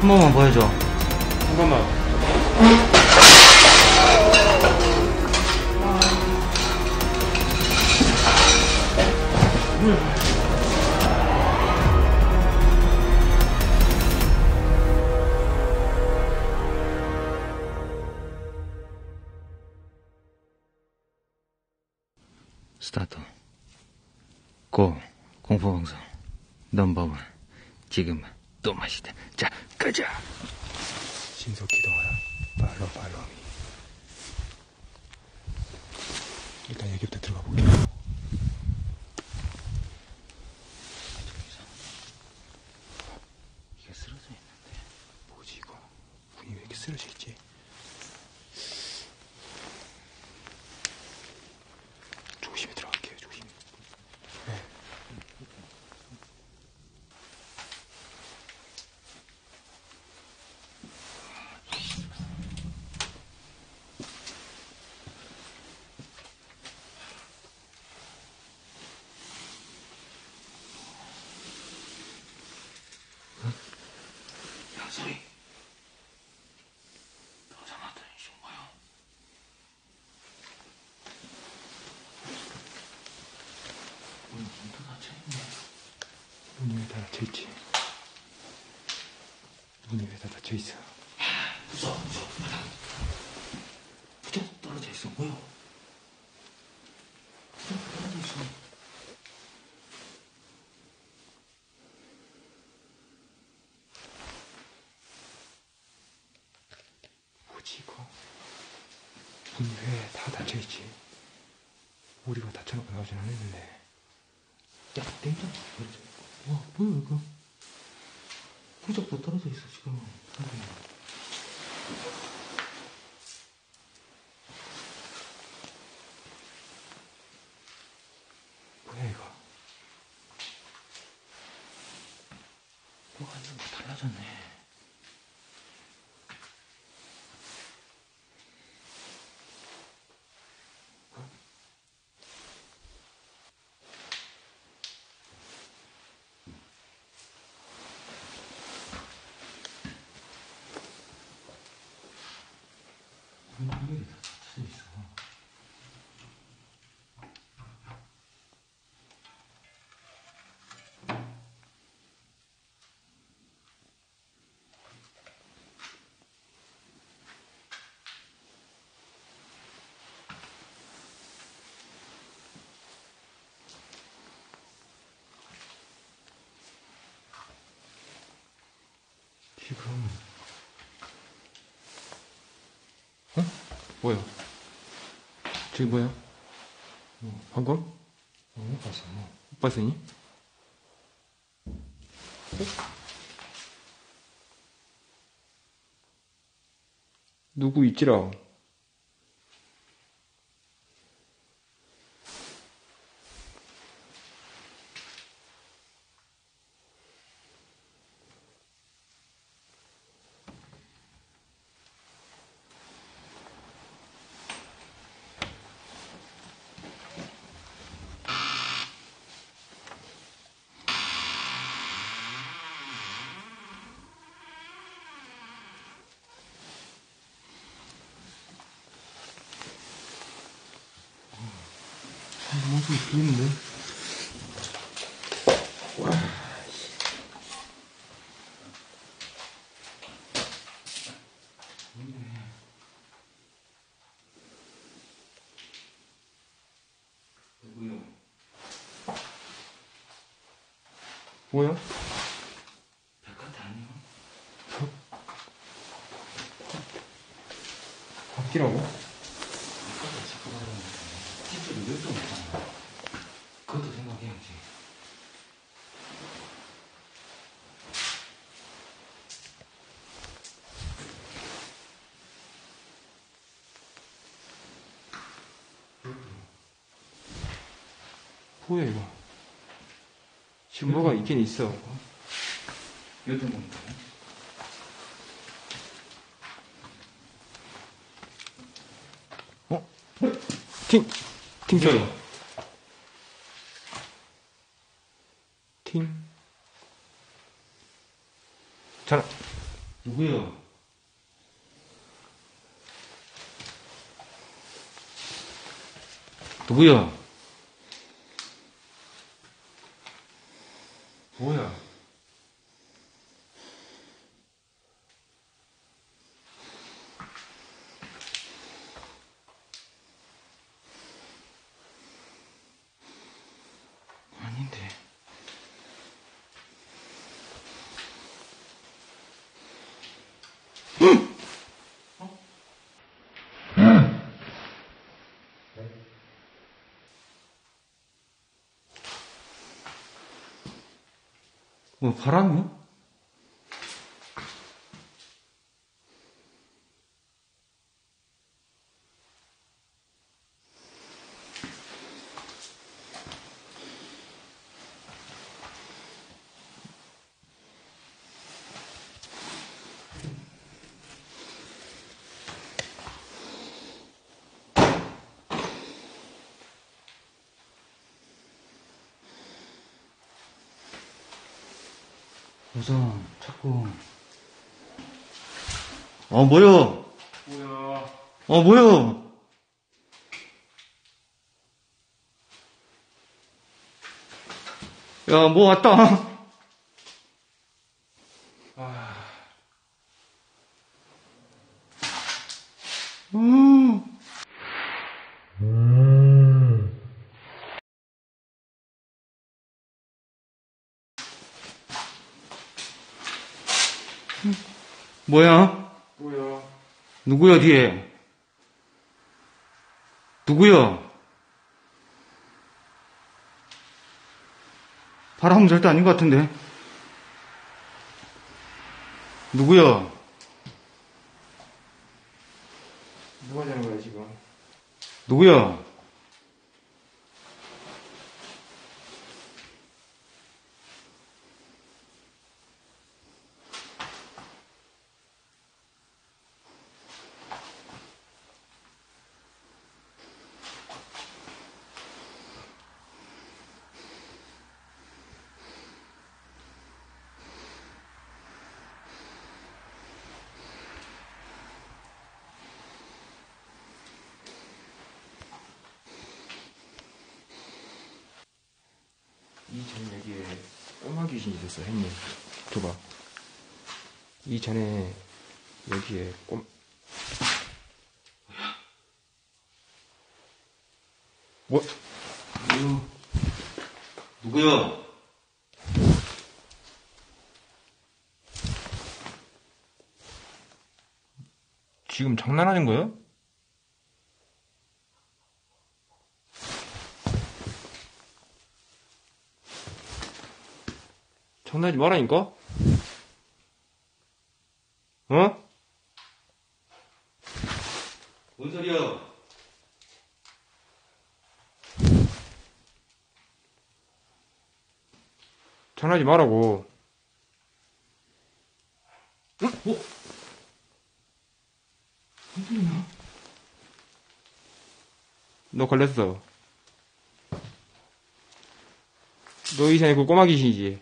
한 번만 보여줘. 잠깐만. 스타트. 고 공포방송 넘버원. 지금 또 맛이다. 자, 가자. 신속 기동하라. 팔로미. 일단 여기부터 들어가 볼게요. 이게 쓰러져 있는데. 뭐지 이거? 문이 왜 이렇게 쓰러져 있지? 조심히 들어갈게요. 조심히. 네. 야, 소리. 도전하더니 뭐야? 문이 또 닫혀있네. 문이 왜 다 닫혀있지? 문이 왜 다 닫혀있어? 무서워. 부쩍 떨어져 있어. 뭐야? 부쩍 떨어져 있어. 뭐지 이거? 문이 왜 다 닫혀있지? 우리가 닫혀놓고 나오진 않았는데. 야, 냉장. 와, 뭐야 이거? 부쩍도 떨어져 있어 지금. 뭐야 이거? 뭐가 좀 달라졌네. 문이 다 닫혀져 있어. 지금 어? 뭐야? 저기 뭐야? 방금? 못 봤어. 못 봤으니? 누구 있지라? 모습이 들리는데? 누구요? 뭐야? 백화트 아니야? 바뀌라고? 백화트 자꾸 말하는데 집들이 몇도 없잖아. 그것도 생각해야지. 뭐야 이거? 지금 뭐가 있긴 있어. 몇도 먹는 어? 팀 소리. 팀. 전화. 누구야? 누구야? 뭐야? 아닌데. 뭐 바람이야? 우선 자꾸 뭐야? 뭐야? 뭐야? 야, 뭐 왔다. 아, 음. 뭐야? 뭐야? 누구야, 뒤에? 누구야? 바람은 절대 아닌 것 같은데. 누구야? 누가 자는 거야, 지금? 누구야? 이전 여기에 꼬마 귀신이 있었어, 형님. 줘봐. 이전에 여기에 뭐? 누구야? 지금 장난하는 거야? 장난하지 말라니까? 어? 뭔 소리야? 장난하지 말라고. 응? 무슨 소리야? 너 걸렸어. 너 이전에 그 꼬마 귀신이지?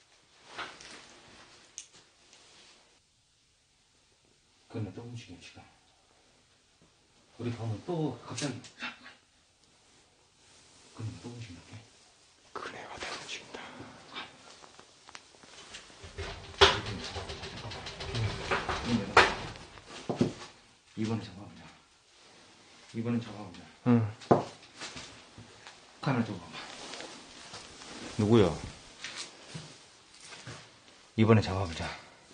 그러면 또 움직여, 지금. 우리 가면 또 갑자기. 그러면 또 움직일게. 그네가 다 움직인다. 이번에 잡아보자. 이번에 잡아보자. 응. 하나 줘봐봐. 누구야? 이번에 잡아보자.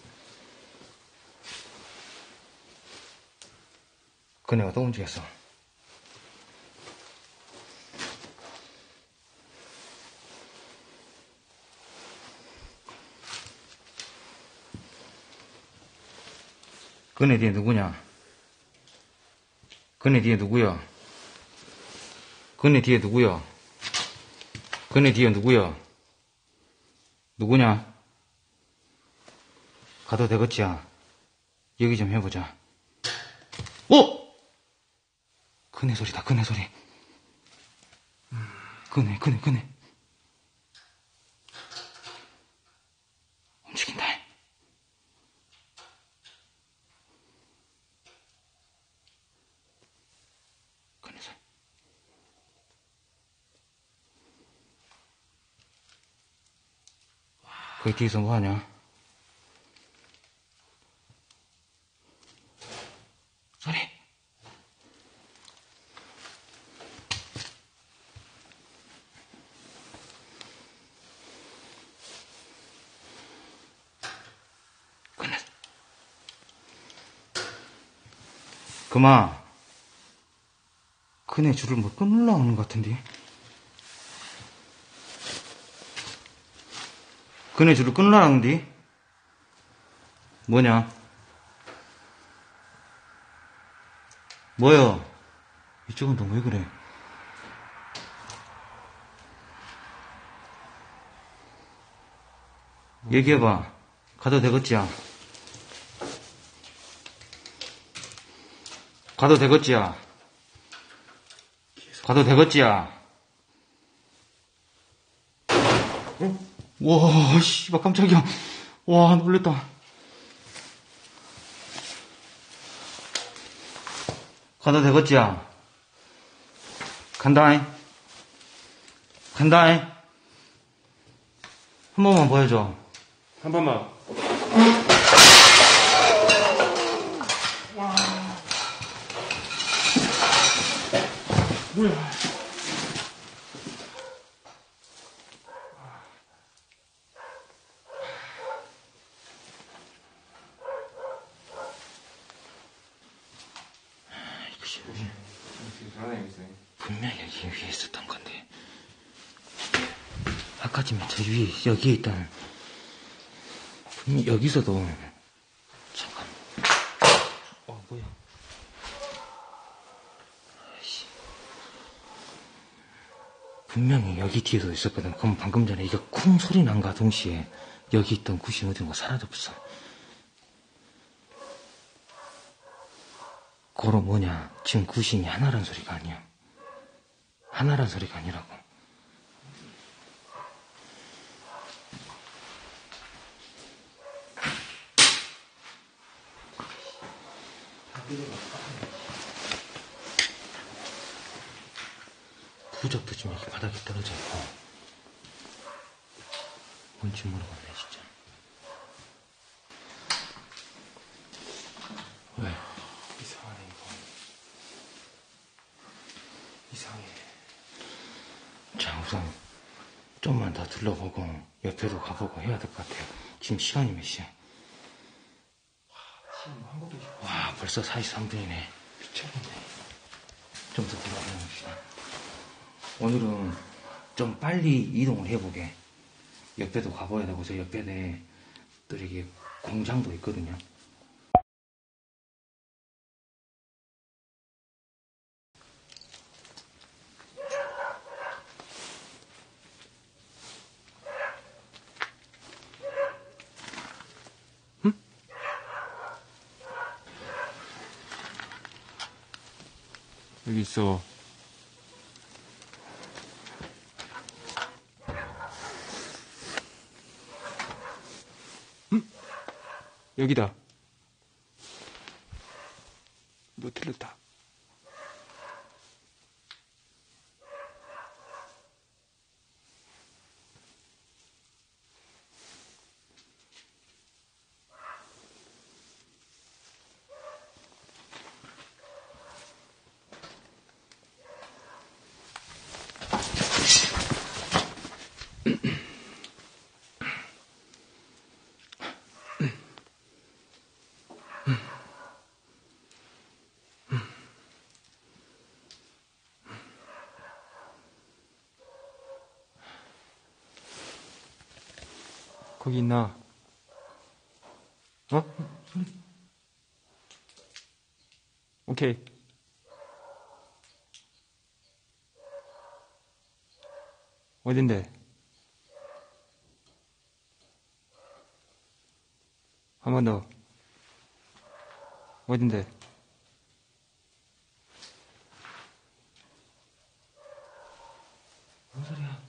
그네가 또 움직였어. 그네 뒤에 누구냐? 그네 뒤에 누구야? 그네 뒤에 누구야? 그네 뒤에 누구야? 누구냐? 가도 되겠지야. 얘기 좀 해보자. 그네 소리다, 그네 소리. 그네. 움직인다. 거기 뒤에서 뭐 하냐? 소리. 끝났어. 그만. 그네 줄을 뭐 끊으려고 하는 것 같은데. 그네 줄을 끊으려고 하는데. 뭐냐? 뭐요? 이쪽은 너 왜 그래? 얘기해봐. 가도 되겠지야? 가도 되겠지야? 가도 되겠지야? 어? 와, 씨발, 깜짝이야. 와, 놀랬다. 가도 되겠지야? 간다잉. 간다잉. 한 번만 보여줘. 한 번만. 뭐야? 이것이 분명히 여기 위에 있었던 건데. 아까쯤에 저 위에, 여기에 있던, 분명히 여기서도, 잠깐. 뭐야. 아이씨. 분명히 여기 뒤에도 있었거든. 그럼 방금 전에 이게 쿵 소리 난과 동시에 여기 있던 구신 어딘가 사라졌어. 고로 뭐냐. 지금 구신이 하나란 소리가 아니야. 하나란 소리가 아니라고. 부적도 지금 여기 바닥에 떨어져 있고. 뭔지 모르겠네, 진짜. 왜? 이상하네, 이거. 이상해. 자, 우선 좀만 더 둘러보고 옆에도 가보고 해야 될 것 같아요. 지금 시간이 몇 시야? 지금 한 것도 있고. 와, 벌써 43분이네. 미쳤네. 좀 더 돌아다닙시다. 오늘은 좀 빨리 이동을 해보게. 옆에도 가봐야 되고, 저 옆에 또 이게 공장도 있거든요. 여기 있어. 여기다. 너 틀렸다. 거기 있나? 어? 오케이. 어딘데? 한 번 더. 어딘데? 뭔 소리야?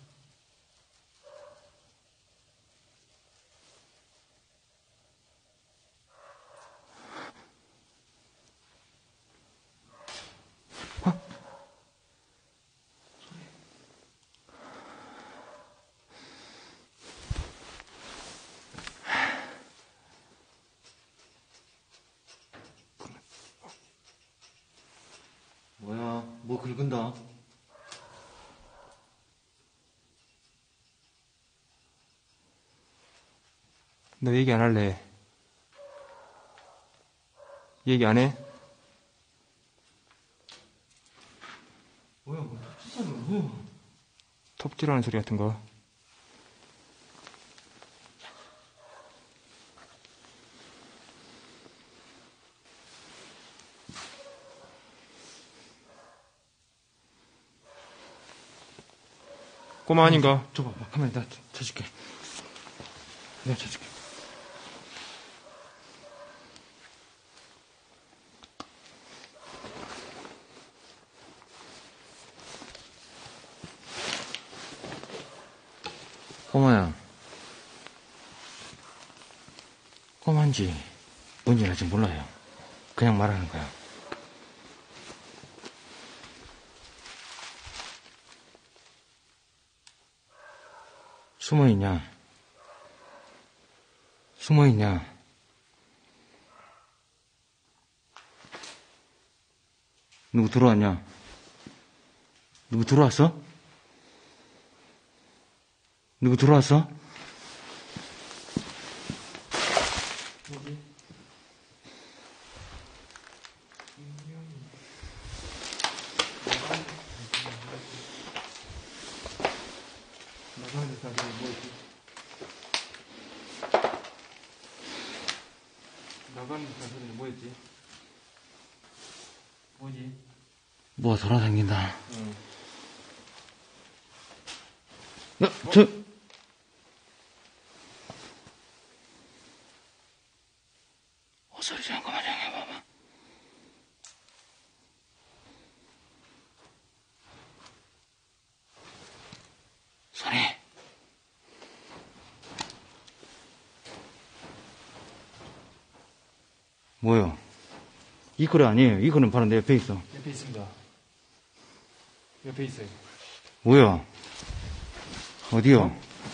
건다. 너 얘기 안 할래? 얘기 안 해? 뭐야, 뭐, 톱질하는 거 뭐야? 톱질하는 소리 같은 거. 꼬마 아닌가? 줘봐, 카메라 내가 쳐줄게. 내가 쳐줄게. 꼬마야. 꼬마인지 뭔지 아직 몰라요. 그냥 말하는 거야. 숨어있냐? 숨어있냐? 누구 들어왔냐? 누구 들어왔어? 누구 들어왔어? 나가는 사람이 뭐지? 나가는 사람이 뭐였지? 뭐지? 뭐가 돌아다닌다. 응. 소리 좀 그만 좀 해봐봐. 소리. 뭐요? 이 거래 아니에요. 이 거는 바로 내 옆에 있어. 옆에 있습니다. 옆에 있어요. 뭐야? 어디요?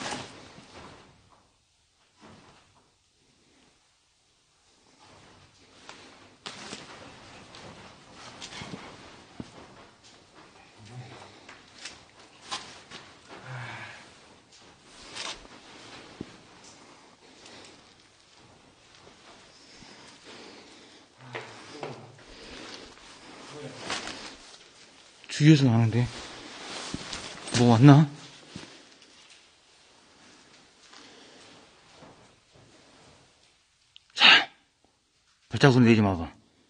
주위에서 나는데 뭐 왔나? 자, 발자국 소리 내지 마봐.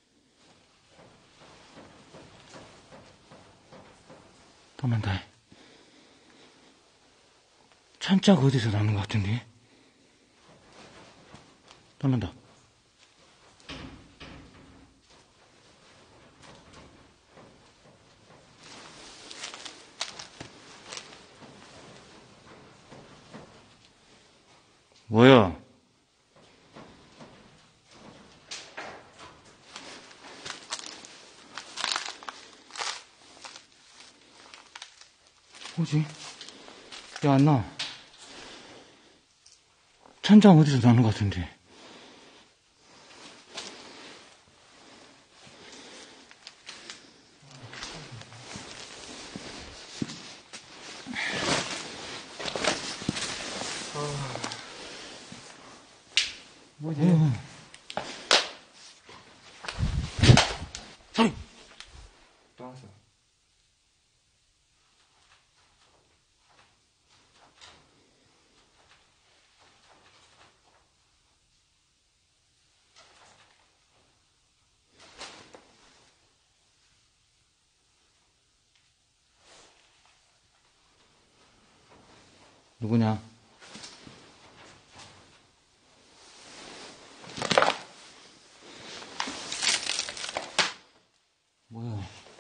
또 난다. 찬자가 어디서 나는 것 같은데? 또 난다. 뭐야? 뭐지? 야, 안 나. 천장 어디서 나는 것 같은데. 뭐지? 소리! 또 왔어. 누구냐? 뭐야?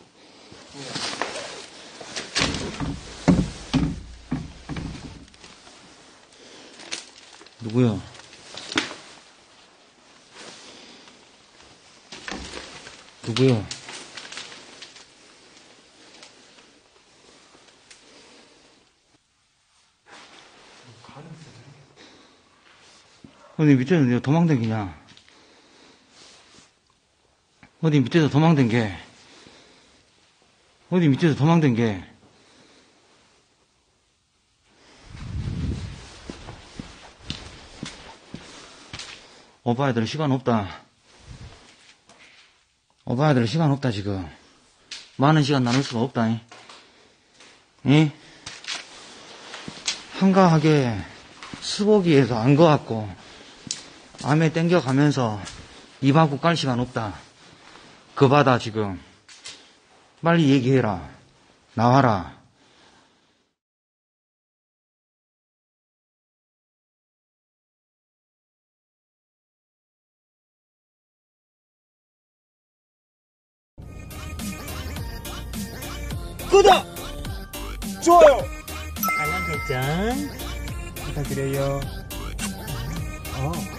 누구야? 누구야? 어디 밑에서 내가 도망다니냐? 어디 밑에서 도망댕게? 어디 밑에서 도망든 게. 오빠애들 시간 없다. 오빠애들 시간 없다, 지금. 많은 시간 나눌 수가 없다, 이? 한가하게 수보기에서 안 거갖고, 암에 땡겨가면서 입 하고 깔 시간 없다. 그 바다, 지금. 빨리 얘기해라. 나와라. 구독! 좋아요! 알람 설정 부탁드려요.